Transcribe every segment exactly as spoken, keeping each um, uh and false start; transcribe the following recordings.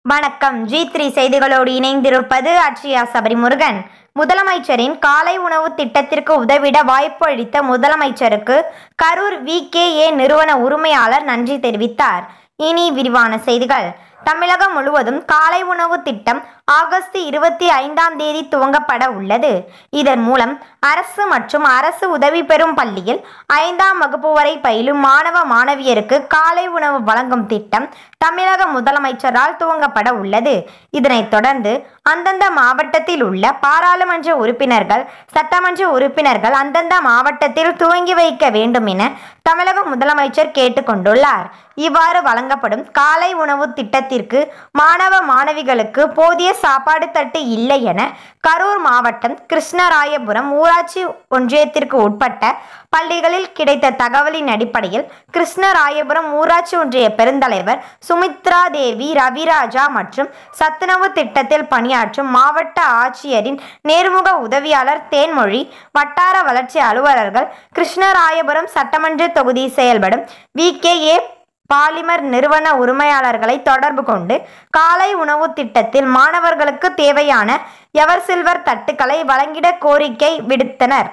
வணக்கம். G three செய்திகளோடு இணைந்திருப்பது அட்சயா சபரிமுருகன். முதலமைச்சரின் காலை உணவு திட்டத்திற்கு உதவிட வாய்ப்பு அளித்த முதலமைச்சருக்கு கரூர் வி கே ஏ நிறுவன உரிமையாளர் நன்றி தெரிவித்தார். இனி விரிவான செய்திகள். தமிழகம் முழுவதும் காலை உணவு திட்டம் ஆகஸ்ட் இருபத்தி ஐந்தாம் தேதி துவங்கப்பட உள்ளது. இதன் மூலம் அரசு மற்றும் அரசு உதவி பெறும் பள்ளியில் ஐந்தாம் வகுப்பு வரை பயிலும் மாணவ மாணவியருக்கு காலை உணவு வழங்கும் திட்டம் தமிழக முதலமைச்சரால் துவங்கப்பட உள்ளது. இதனைத் தொடர்ந்து அந்தந்த மாவட்டத்தில் உள்ள பாராளுமன்ற உறுப்பினர்கள், சட்டமன்ற உறுப்பினர்கள் அந்தந்த மாவட்டத்தில் துவங்கி வைக்க வேண்டும் என தமிழக முதலமைச்சர் கேட்டுக்கொண்டுள்ளார். இவ்வாறு வழங்கப்படும் காலை உணவு திட்டத்திற்கு மாணவ மாணவிகளுக்கு போதிய சாப்பாடு தட்டு இல்லை என கரூர் மாவட்டம் கிருஷ்ணராயபுரம் ஊராட்சி ஒன்றியத்திற்கு உட்பட்ட பள்ளிகளில் கிடைத்த தகவலின் அடிப்படையில் கிருஷ்ணராயபுரம் ஊராட்சி ஒன்றிய பெருந்தலைவர் சுமித்ரா தேவி ரவிராஜா மற்றும் சத்துணவு திட்டத்தில் பணியாற்றும் மாவட்ட ஆட்சியரின் நேர்முக உதவியாளர் தேன்மொழி, வட்டார வளர்ச்சி அலுவலர்கள், கிருஷ்ணராயபுரம் சட்டமன்ற தொகுதி செயல்படும் வி கே ஏ பாலிமர் நிறுவன உரிமையாளர்களை தொடர்பு கொண்டு காலை உணவு திட்டத்தில் மாணவர்களுக்கு தேவையான எவர் சில்வர் தட்டுக்களை வழங்கிட கோரிக்கை விடுத்தனர்.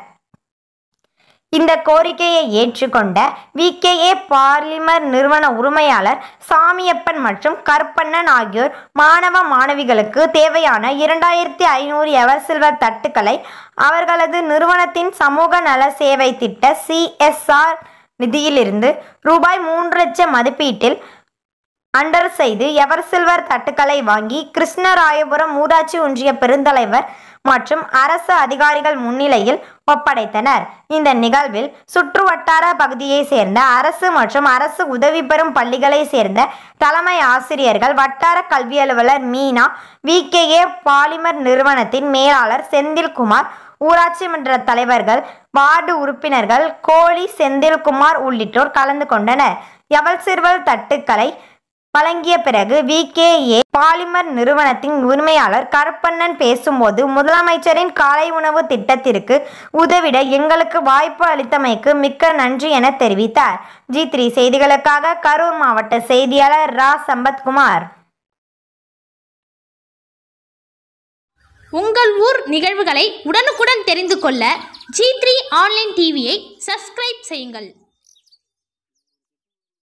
இந்த கோரிக்கையை ஏற்றுக்கொண்ட வி கே ஏ பாலிமர் நிறுவன உரிமையாளர் சாமியப்பன் மற்றும் கருப்பண்ணன் ஆகியோர் மாணவ மாணவிகளுக்கு தேவையான இரண்டாயிரத்தி ஐநூறு எவர் சில்வர் தட்டுக்களை அவர்களது நிறுவனத்தின் சமூக நல சேவை திட்ட சி எஸ் ஆர் நிதியிலிருந்து ரூபாய் மூன்று லட்சம் மதிப்பீட்டில் அண்டர் செய்து எவர் சில்வர் தட்டுக்களை வாங்கி கிருஷ்ணராயபுரம் ஊராட்சி ஒன்றிய பெருந்தலைவர் மற்றும் அரசு அதிகாரிகள் முன்னிலையில் ஒப்படைத்தனர். இந்த நிகழ்வில் சுற்று வட்டார பகுதியை சேர்ந்த அரசு மற்றும் அரசு உதவி பெறும் பள்ளிகளை சேர்ந்த தலைமை ஆசிரியர்கள், வட்டார கல்வி அலுவலர் Meena, V K A polymer நிறுவனத்தின் மேலாளர் செந்தில்குமார், ஊராட்சி மன்ற தலைவர்கள், வார்டு உறுப்பினர்கள் கோழி செந்தில்குமார் உள்ளிட்டோர் கலந்து கொண்டனர். எவர் சில்வர் தட்டுக்களை வழங்கிய பிறகு வி கே ஏ பாலிமர் நிறுவனத்தின் உரிமையாளர் கருப்பண்ணன் பேசும்போது, முதலமைச்சரின் காலை உணவு திட்டத்திற்கு உதவிட எங்களுக்கு வாய்ப்பு அளித்தமைக்கு மிக்க நன்றி என தெரிவித்தார். ஜி த்ரீ செய்திகளுக்காக கரூர் மாவட்ட செய்தியாளர் ரா சம்பத்குமார். உங்கள் ஊர் நிகழ்வுகளை உடனுக்குடன் தெரிந்து கொள்ள ஜி த்ரீ ஆன்லைன் டிவியை சப்ஸ்கிரைப் செய்யுங்கள்.